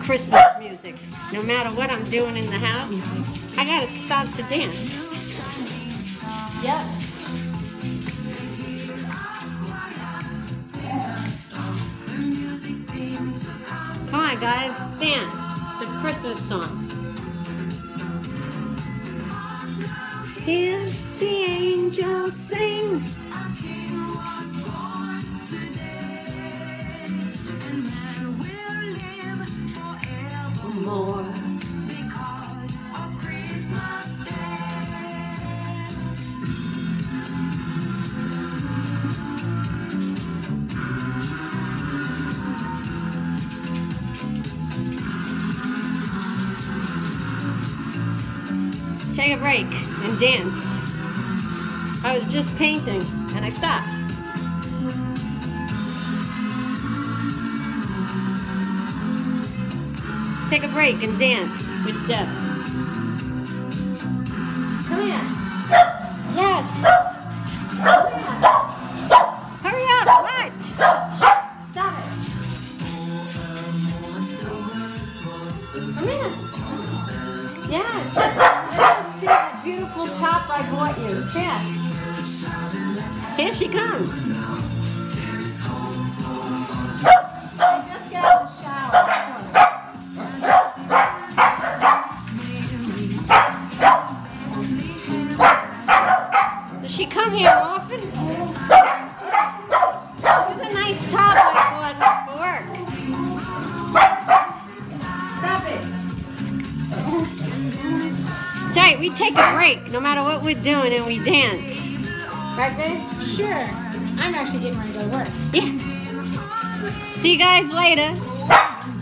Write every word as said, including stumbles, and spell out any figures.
Christmas music. No matter what I'm doing in the house, I gotta stop to dance. Yep. Come on, guys, dance. It's a Christmas song. Hear the angels sing. More. Take a break and dance. I was just painting and I stopped. Take a break and dance with Deb. Come here. Yes. Come here. Hurry up. What? Stop it. Come here. Yes. Let's see that beautiful top I bought you. Here. Here she comes. I just got out of the shower. Does she come here often? With a nice top I bought for work. Stop it. Sorry, we take a break no matter what we're doing and we dance. Right, babe? Sure. I'm actually getting ready to go to work. Yeah. See you guys later.